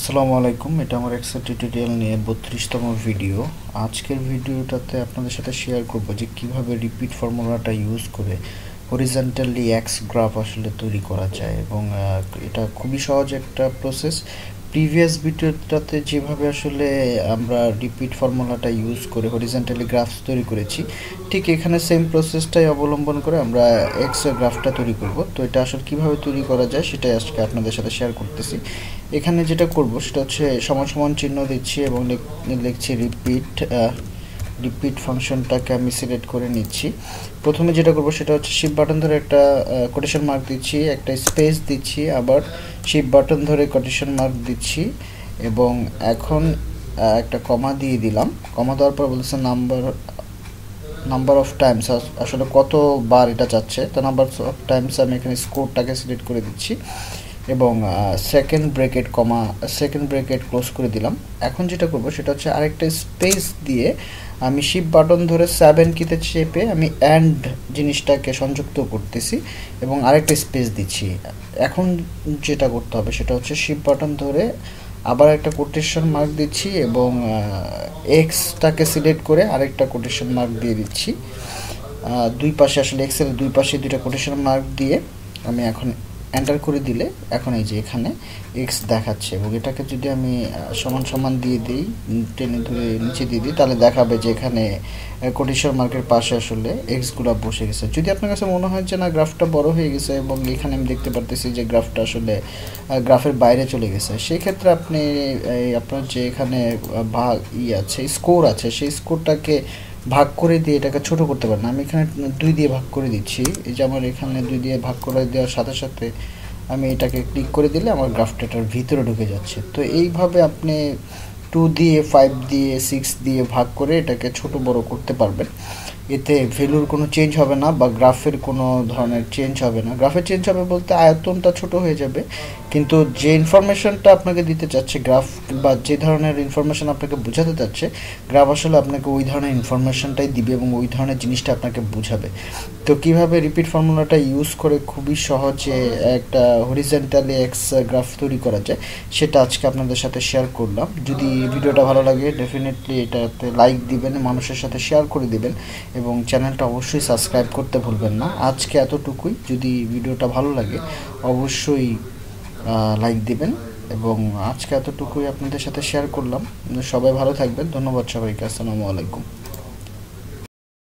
আসসালামু আলাইকুম। এটা আমার এক্সেল টিউটোরিয়াল নিয়ে 32তম ভিডিও। আজকের ভিডিওটাতে আপনাদের সাথে শেয়ার করব যে কিভাবে রিপিট ফর্মুলাটা ইউজ করে হরিজন্টালি এক্স গ্রাফ আসলে তৈরি করা যায় এবং এটা খুবই সহজ একটা প্রসেস। প্রিভিয়াস ভিডিওটাতে যেভাবে আসলে আমরা রিপিট ফর্মুলাটা ইউজ করে হরিজন্টালি গ্রাফস তৈরি করেছি, ঠিক এখানে সেম প্রসেসটাই অবলম্বন করে আমরা এক্স গ্রাফটা তৈরি করব। তো এটা আসলে কিভাবে তৈরি করা যায় সেটাই আজকে আপনাদের সাথে শেয়ার করতেছি। এখানে যেটা করব সেটা হচ্ছে সমান সমান চিহ্ন দিচ্ছি এবং লিখছি রিপিট ফাংশনটাকে আমি সিলেক্ট করে নিচ্ছি। প্রথমে যেটা করব সেটা হচ্ছে শিফট বাটন ধরে একটা কোটেশন মার্ক দিচ্ছি, একটা স্পেস দিচ্ছি, আবার শিফট বাটন ধরে কোটেশন মার্ক দিচ্ছি এবং এখন একটা কমা দিয়ে দিলাম। কমা দেওয়ার পর বলছে নাম্বার অফ টাইমস, আসলে কতবার এটা চাচ্ছে। তো নাম্বার অফ টাইমস আমি এখানে স্কোরটাকে সিলেক্ট করে দিচ্ছি এবং সেকেন্ড ব্রেকেট ক্লোজ করে দিলাম। এখন যেটা করব সেটা হচ্ছে আরেকটা স্পেস দিয়ে আমি শিফট বাটন ধরে 7 কিতে চেপে আমি অ্যান্ড জিনিসটাকে সংযুক্ত করতেছি এবং আরেকটা স্পেস দিচ্ছি। এখন যেটা করতে হবে সেটা হচ্ছে শিফট বাটন ধরে আবার একটা কোটেশন মার্ক দিচ্ছি এবং এক্সটাকে সিলেক্ট করে আরেকটা কোটেশন মার্ক দিয়ে দিচ্ছি। দুই পাশে আসলে এক্সেল দুই পাশে দুইটা কোটেশন মার্ক দিয়ে আমি এখন এন্টার করে দিলে এখন এই যে এখানে এক্স দেখাচ্ছে এবং এটাকে যদি আমি সমান সমান দিয়ে দিই, টেনে ধরে নিচে দিয়ে দিই, তাহলে দেখাবে যে এখানে কোটেশন মার্কের পাশে আসলে এক্সগুলো বসে গেছে। যদি আপনার কাছে মনে হয় যে না গ্রাফটা বড় হয়ে গেছে এবং এখানে আমি দেখতে পারতেছি যে গ্রাফটা আসলে গ্রাফের বাইরে চলে গেছে, সেই ক্ষেত্রে আপনি আপনার যে এখানে স্কোর আছে সেই স্কোরটাকে ভাগ করে দিয়ে এটাকে ছোট করতে পারেন। আমি এখানে 2 দিয়ে ভাগ করে দিচ্ছি। এই যে আমার এখানে 2 দিয়ে ভাগ করে দেওয়ার সাথে সাথে আমি এটাকে ক্লিক করে দিলে আমার গ্রাফটা এটার ভিতরে ঢুকে যাচ্ছে। তো এইভাবে আপনি 2 দিয়ে 5 দিয়ে 6 দিয়ে ভাগ করে এটাকে ছোট বড় করতে পারবেন। এতে ভ্যালুর কোনো চেঞ্জ হবে না বা গ্রাফের কোনো ধরনের চেঞ্জ হবে না। গ্রাফের চেঞ্জ হবে বলতে আয়তনটা ছোট হয়ে যাবে, কিন্তু যে ইনফরমেশনটা আপনাকে দিতে চাচ্ছে গ্রাফ বা যে ধরনের ইনফরমেশন আপনাকে বোঝাতে চাচ্ছে গ্রাফ, আসলে আপনাকে ওই ধরনের ইনফরমেশনটাই দিবে এবং ওই ধরনের জিনিসটা আপনাকে বোঝাবে। তো কিভাবে রিপিট ফর্মুলাটা ইউজ করে খুবই সহজে একটা হরিজন্টালি এক্স গ্রাফ তৈরি করা যায় সেটা আজকে আপনাদের সাথে শেয়ার করলাম। যদি ভিডিওটা ভালো লাগে ডেফিনেটলি এটাতে লাইক দিবেন, মানুষের সাথে শেয়ার করে দিবেন এবং চ্যানেলটা অবশ্যই সাবস্ক্রাইব করতে ভুলবেন না। আজকে এতটুকুই। যদি ভিডিওটা ভালো লাগে অবশ্যই লাইক দিবেন এবং আজকে এতটুকুই আপনাদের সাথে শেয়ার করলাম। সবাই ভালো থাকবেন। ধন্যবাদ সবাইকে। আসসালামু আলাইকুম।